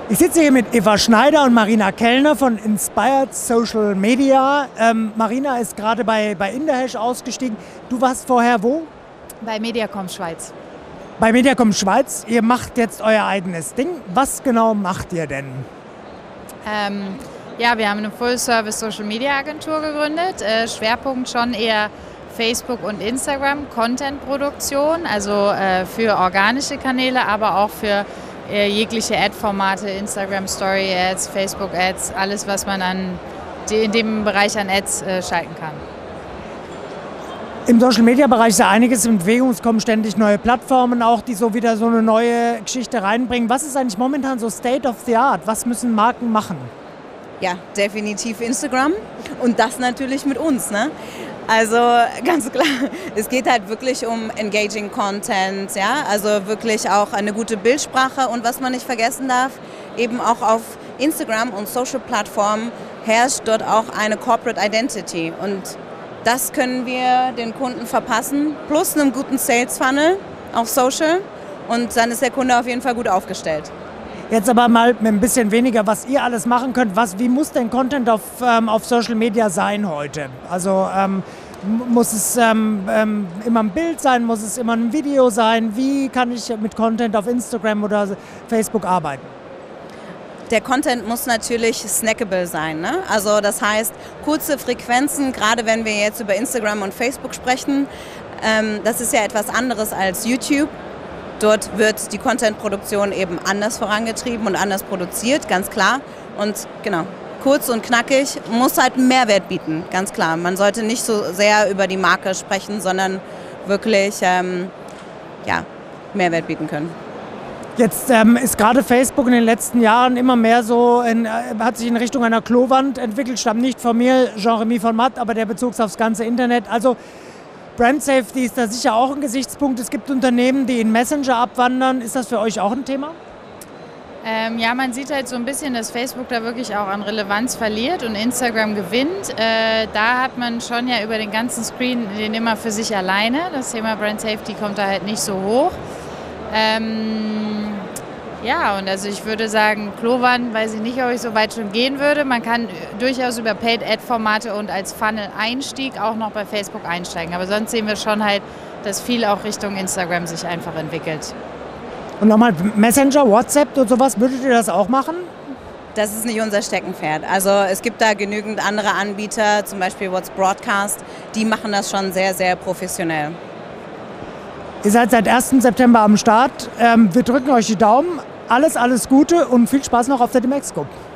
Ich sitze hier mit Eva Schneider und Marina Kellner von Inspired Social Media. Marina ist gerade bei Indahash ausgestiegen. Du warst vorher wo? Bei Mediacom Schweiz. Bei Mediacom Schweiz. Ihr macht jetzt euer eigenes Ding. Was genau macht ihr denn? Ja, wir haben eine Full-Service-Social-Media-Agentur gegründet. Schwerpunkt schon eher Facebook und Instagram, Content-Produktion, also für organische Kanäle, aber auch für jegliche Ad-Formate, Instagram Story Ads, Facebook Ads, alles, was man in dem Bereich an Ads schalten kann. Im Social-Media-Bereich ist ja einiges in Bewegung. Es kommen ständig neue Plattformen auch, die so wieder so eine neue Geschichte reinbringen. Was ist eigentlich momentan so State of the Art? Was müssen Marken machen? Ja, definitiv Instagram und das natürlich mit uns, ne? Also ganz klar, es geht halt wirklich um engaging Content, ja, also wirklich auch eine gute Bildsprache und was man nicht vergessen darf, eben auch auf Instagram und Social-Plattformen herrscht dort auch eine Corporate Identity und das können wir den Kunden verpassen, plus einem guten Sales-Funnel auf Social und dann ist der Kunde auf jeden Fall gut aufgestellt. Jetzt aber mal mit ein bisschen weniger, was ihr alles machen könnt. Wie muss denn Content auf Social Media sein heute? Also muss es immer ein Bild sein, muss es immer ein Video sein? Wie kann ich mit Content auf Instagram oder Facebook arbeiten? Der Content muss natürlich snackable sein, ne? Also das heißt, kurze Frequenzen, gerade wenn wir jetzt über Instagram und Facebook sprechen, das ist ja etwas anderes als YouTube. Dort wird die Content-Produktion eben anders vorangetrieben und anders produziert, ganz klar. Und genau, kurz und knackig, muss halt einen Mehrwert bieten, ganz klar. Man sollte nicht so sehr über die Marke sprechen, sondern wirklich Mehrwert bieten können. Jetzt ist gerade Facebook in den letzten Jahren immer mehr so, hat sich in Richtung einer Klowand entwickelt, stammt nicht von mir, Jean-Remy von Matt, aber der bezog aufs ganze Internet. Also Brand Safety ist da sicher auch ein Gesichtspunkt. Es gibt Unternehmen, die in Messenger abwandern. Ist das für euch auch ein Thema? Ja, man sieht halt so ein bisschen, dass Facebook da wirklich auch an Relevanz verliert und Instagram gewinnt. Da hat man schon ja über den ganzen Screen den immer für sich alleine. Das Thema Brand Safety kommt da halt nicht so hoch. Ja, und also ich würde sagen, Klowand, weiß ich nicht, ob ich so weit schon gehen würde. Man kann durchaus über Paid-Ad-Formate und als Funnel-Einstieg auch noch bei Facebook einsteigen. Aber sonst sehen wir schon halt, dass viel auch Richtung Instagram sich einfach entwickelt. Und nochmal Messenger, WhatsApp und sowas, würdet ihr das auch machen? Das ist nicht unser Steckenpferd. Also es gibt da genügend andere Anbieter, zum Beispiel WhatsApp Broadcast, die machen das schon sehr, sehr professionell. Ihr seid seit 1. September am Start. Wir drücken euch die Daumen. Alles Gute und viel Spaß noch auf der Demexco.